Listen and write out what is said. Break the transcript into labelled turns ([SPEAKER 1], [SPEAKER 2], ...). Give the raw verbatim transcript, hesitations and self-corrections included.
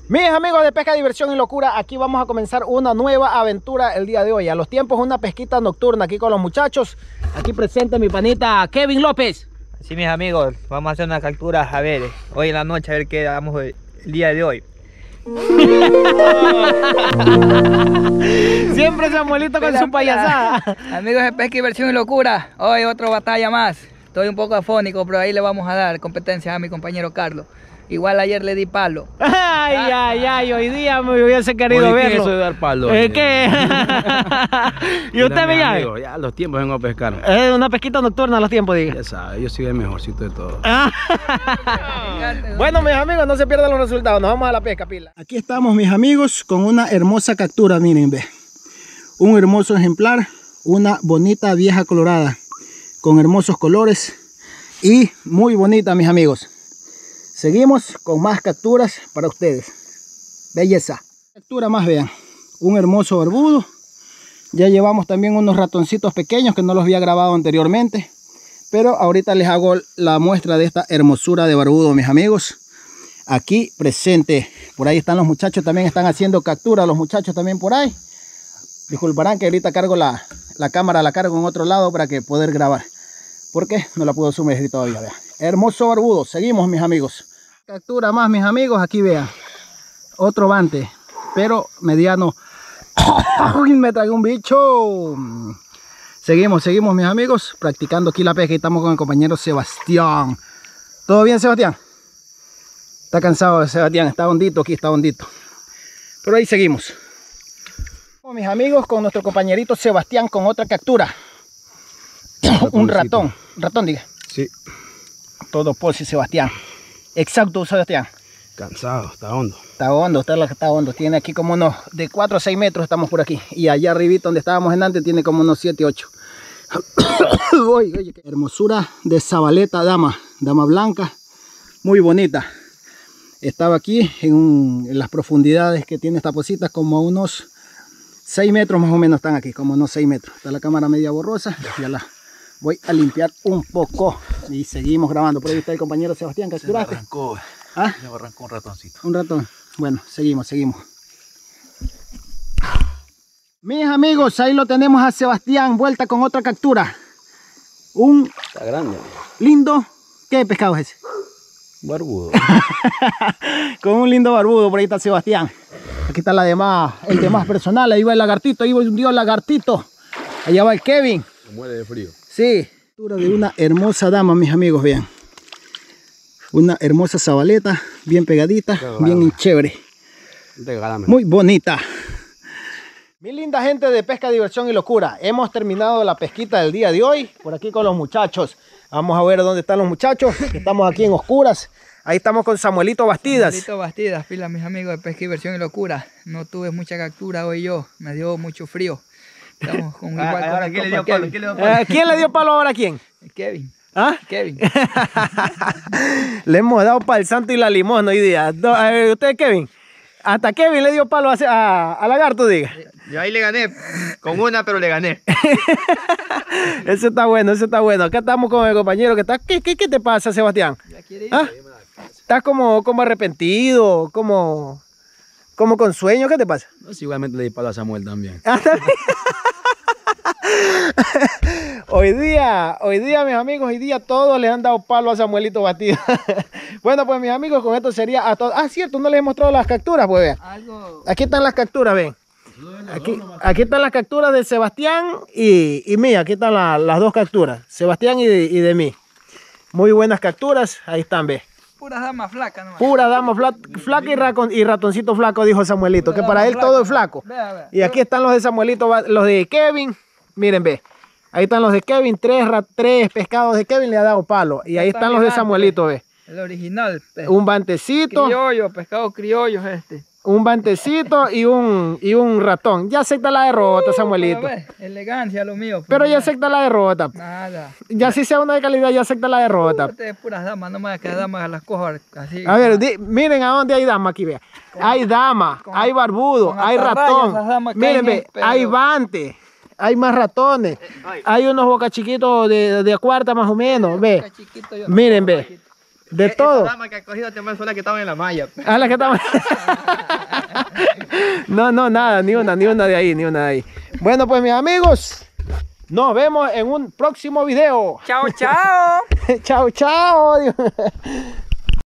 [SPEAKER 1] Mis amigos de Pesca, Diversión y Locura, aquí vamos a comenzar una nueva aventura el día de hoy. A los tiempos una pesquita nocturna aquí con los muchachos. Aquí presente mi panita Kevin López.
[SPEAKER 2] Sí, mis amigos, vamos a hacer una captura, a ver, hoy en la noche, a ver qué damos el día de hoy.
[SPEAKER 1] Siempre Samuelito con su payasada.
[SPEAKER 3] Amigos de Pesca, Diversión y Locura, hoy otra batalla más. Estoy un poco afónico, pero ahí le vamos a dar competencia a mi compañero Carlos. Igual ayer le di palo.
[SPEAKER 1] Ay, ay, ay, hoy día me hubiese querido
[SPEAKER 4] Hoy
[SPEAKER 1] verlo.
[SPEAKER 4] eso de dar palo.
[SPEAKER 1] ¿Es qué? ¿Y usted, Miguel?
[SPEAKER 4] Ya a los tiempos vengo a pescar.
[SPEAKER 1] Es una pesquita nocturna a los tiempos, diga.
[SPEAKER 4] Ya sabe, yo soy el mejorcito de todos.
[SPEAKER 1] Bueno, mis amigos, no se pierdan los resultados. Nos vamos a la pesca, pila. Aquí estamos, mis amigos, con una hermosa captura, miren, ve. Un hermoso ejemplar, una bonita vieja colorada, con hermosos colores y muy bonita, mis amigos. Seguimos con más capturas para ustedes. Belleza. Captura más, vean. Un hermoso barbudo. Ya llevamos también unos ratoncitos pequeños que no los había grabado anteriormente. Pero ahorita les hago la muestra de esta hermosura de barbudo, mis amigos. Aquí presente. Por ahí están los muchachos, también están haciendo captura. Los muchachos también por ahí. Disculparán que ahorita cargo la, la cámara, la cargo en otro lado para que poder grabar. Porque no la puedo sumergir todavía, vean. Hermoso barbudo. Seguimos, mis amigos. Captura más, mis amigos. Aquí vean. Otro bante. Pero mediano. Uy, me tragué un bicho. Seguimos, seguimos, mis amigos. Practicando aquí la pesca. Y estamos con el compañero Sebastián. ¿Todo bien, Sebastián? Está cansado, Sebastián. Está hondito aquí, está hondito. Pero ahí seguimos. Mis amigos, con nuestro compañerito Sebastián con otra captura. Un ratón. Ratón, diga.
[SPEAKER 4] Sí.
[SPEAKER 1] Todo pose, Sebastián. Exacto, Sebastián.
[SPEAKER 4] Cansado, está hondo.
[SPEAKER 1] Está hondo, está, está hondo. Tiene aquí como unos de cuatro a seis metros estamos por aquí. Y allá arribita donde estábamos en antes tiene como unos siete, ocho. Oye, oye, qué hermosura de Zabaleta dama. Dama blanca. Muy bonita. Estaba aquí en, un, en las profundidades que tiene esta posita, como a unos seis metros más o menos están aquí. Como unos seis metros. Está la cámara media borrosa. Ya la voy a limpiar un poco. Y seguimos grabando. Por ahí está el compañero Sebastián. ¿Capturaste?
[SPEAKER 4] Se me arrancó,
[SPEAKER 1] ¿Ah?
[SPEAKER 4] se me arrancó un ratoncito.
[SPEAKER 1] Un ratón. Bueno, seguimos, seguimos. Mis amigos, ahí lo tenemos a Sebastián. Vuelta con otra captura. Un
[SPEAKER 4] Está grande.
[SPEAKER 1] lindo. ¿Qué pescado es ese?
[SPEAKER 4] Barbudo.
[SPEAKER 1] Con un lindo barbudo. Por ahí está Sebastián. Aquí está la demás, el demás personal. Ahí va el lagartito. Ahí va un dios lagartito. Allá va el Kevin.
[SPEAKER 4] Se muere de frío.
[SPEAKER 1] Sí. Captura de una hermosa dama, mis amigos, vean. Una hermosa zabaleta, bien pegadita, bien chévere.
[SPEAKER 4] Regálame.
[SPEAKER 1] Muy bonita. Mi linda gente de Pesca, Diversión y Locura. Hemos terminado la pesquita del día de hoy. Por aquí con los muchachos. Vamos a ver dónde están los muchachos. Estamos aquí en oscuras. Ahí estamos con Samuelito Bastidas.
[SPEAKER 3] Samuelito Bastidas, pila, mis amigos de Pesca, Diversión y Locura. No tuve mucha captura hoy yo. Me dio mucho frío. Estamos con igual
[SPEAKER 2] Ah, ahora,
[SPEAKER 3] con
[SPEAKER 2] ¿quién le dio
[SPEAKER 3] Kevin.
[SPEAKER 2] palo? ¿Quién le dio palo?
[SPEAKER 1] Eh, ¿Quién le dio palo ahora a quién?
[SPEAKER 3] Kevin.
[SPEAKER 1] ¿Ah?
[SPEAKER 3] Kevin.
[SPEAKER 1] Le hemos dado para el santo y la limón hoy día. Do, eh, ¿Usted, Kevin? Hasta Kevin le dio palo a, a, a Lagarto, diga.
[SPEAKER 2] Yo ahí le gané, con una, pero le gané.
[SPEAKER 1] Eso está bueno, eso está bueno. Acá estamos con el compañero que está... ¿Qué, qué, qué te pasa, Sebastián?
[SPEAKER 3] ¿Ya quiere ir?
[SPEAKER 1] ¿Ah? ¿Estás como, como arrepentido? Como, como con sueño? ¿Qué te pasa?
[SPEAKER 4] No, sí, igualmente le di palo a Samuel también.
[SPEAKER 1] Hoy día, hoy día, mis amigos, hoy día todos le han dado palo a Samuelito Batido. Bueno, pues mis amigos, con esto sería a todos. Ah, cierto, no les he mostrado las capturas, pues vean.
[SPEAKER 3] Algo...
[SPEAKER 1] Aquí están las capturas, ven. Aquí, aquí están las capturas de Sebastián y, y mía. Aquí están la, las dos capturas, Sebastián y de, y de mí. Muy buenas capturas, ahí están, ve.
[SPEAKER 3] Puras damas flacas nomás.
[SPEAKER 1] Pura dama fla, flaca y, racon, y ratoncito flaco, dijo Samuelito,
[SPEAKER 3] Pura
[SPEAKER 1] que para
[SPEAKER 3] dama
[SPEAKER 1] él
[SPEAKER 3] flaca,
[SPEAKER 1] todo es flaco.
[SPEAKER 3] Vea, vea.
[SPEAKER 1] Y aquí están los de Samuelito, los de Kevin. Miren, ve. Ahí están los de Kevin, tres, tres pescados de Kevin le ha dado palo. Y ahí están los de Samuelito, ve.
[SPEAKER 3] El original. Pe.
[SPEAKER 1] Un bantecito.
[SPEAKER 3] Criollo, pescado criollo es este.
[SPEAKER 1] Un bantecito y un, y un ratón. Ya acepta la derrota, Samuelito.
[SPEAKER 3] Pero ve, elegancia lo mío.
[SPEAKER 1] Pero ya
[SPEAKER 3] ya
[SPEAKER 1] acepta la derrota.
[SPEAKER 3] Nada.
[SPEAKER 1] Ya si sea una de calidad, ya acepta la derrota.
[SPEAKER 3] Ustedes puras damas, no más que las damas las cojo así.
[SPEAKER 1] A ver, di, miren a dónde hay dama aquí, vea. Hay dama,
[SPEAKER 3] con-
[SPEAKER 1] hay barbudo,
[SPEAKER 3] con
[SPEAKER 1] hay
[SPEAKER 3] atarrayas,
[SPEAKER 1] ratón.
[SPEAKER 3] esas damas
[SPEAKER 1] Miren,
[SPEAKER 3] caen
[SPEAKER 1] ve,
[SPEAKER 3] en pedo.
[SPEAKER 1] hay bante, hay más ratones. Hay unos boca chiquitos de, de cuarta más o menos, ve.
[SPEAKER 3] Chiquito, yo no
[SPEAKER 1] Miren,
[SPEAKER 3] puedo,
[SPEAKER 1] ve.
[SPEAKER 3] chiquito.
[SPEAKER 1] De
[SPEAKER 2] Esa
[SPEAKER 1] todo.
[SPEAKER 2] dama que ha cogido también son las que estaban en la malla.
[SPEAKER 1] Ah, la que estamos. No, no, nada, ni una, ni una de ahí, ni una de ahí. Bueno, pues mis amigos, nos vemos en un próximo video.
[SPEAKER 3] Chao, chao.
[SPEAKER 1] Chao, chao.